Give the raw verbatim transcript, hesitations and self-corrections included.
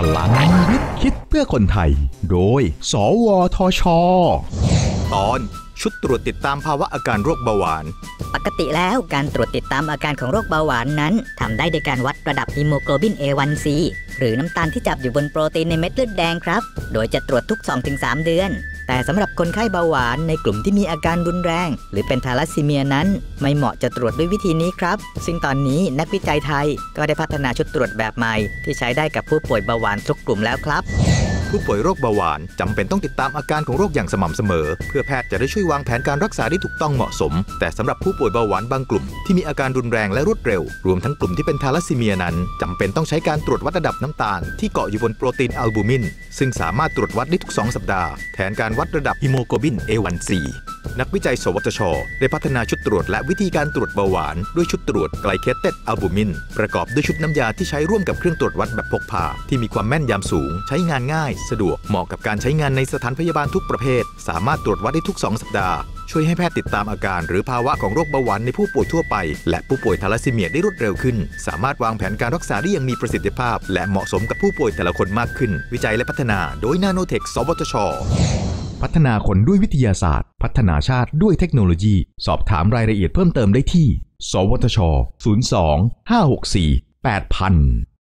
ลังวิทย์คิดเพื่อคนไทยโดยสวทช. ตอนชุดตรวจติดตามภาวะอาการโรคเบาหวานปกติแล้วการตรวจติดตามอาการของโรคเบาหวานนั้นทำได้โดยการวัดระดับฮีโมโกลบิน เอ วัน ซี หรือน้ำตาลที่จับอยู่บนโปรตีนในเม็ดเลือดแดงครับโดยจะตรวจทุก สองถึงสาม เดือนแต่สำหรับคนไข้เบาหวานในกลุ่มที่มีอาการรุนแรงหรือเป็นทาลัสซีเมียนั้นไม่เหมาะจะตรวจด้วยวิธีนี้ครับซึ่งตอนนี้นักวิจัยไทยก็ได้พัฒนาชุดตรวจแบบใหม่ที่ใช้ได้กับผู้ป่วยเบาหวานทุกกลุ่มแล้วครับผู้ป่วยโรคเบาหวานจำเป็นต้องติดตามอาการของโรคอย่างสม่ำเสมอเพื่อแพทย์จะได้ช่วยวางแผนการรักษาได้ถูกต้องเหมาะสมแต่สำหรับผู้ป่วยเบาหวานบางกลุ่มที่มีอาการรุนแรงและรวดเร็วรวมทั้งกลุ่มที่เป็นทาลัสซีเมียนั้นจำเป็นต้องใช้การตรวจวัดระดับน้ำตาลที่เกาะอยู่บนโปรตีนอัลบูมินซึ่งสามารถตรวจวัดได้ทุกสองสัปดาห์แทนการวัดระดับฮีโมโกลบิน เอ วัน ซี นักวิจัยสวทช.ได้พัฒนาชุดตรวจและวิธีการตรวจเบาหวานด้วยชุดตรวจไกลเคเต็ดอัลบูมินประกอบด้วยชุดน้ำยาที่ใช้ร่วมกับเครื่องตรวจวัดแบบพกพาที่มีความแม่นยำสูงใช้งานง่ายสะดวกเหมาะกับการใช้งานในสถานพยาบาลทุกประเภทสามารถตรวจวัดได้ทุกสองสัปดาห์ช่วยให้แพทย์ติดตามอาการหรือภาวะของโรคเบาหวานในผู้ป่วยทั่วไปและผู้ป่วยทาลัสซีเมียได้รวดเร็วขึ้นสามารถวางแผนการรักษาได้อย่างมีประสิทธิภาพและเหมาะสมกับผู้ป่วยแต่ละคนมากขึ้นวิจัยและพัฒนาโดย Nanotech สวทช. พัฒนาคนด้วยวิทยาศาสตร์พัฒนาชาติด้วยเทคโนโลยีสอบถามรายละเอียดเพิ่มเติมได้ที่สวทช ศูนย์ สอง ห้า หก สี่ แปด ศูนย์ ศูนย์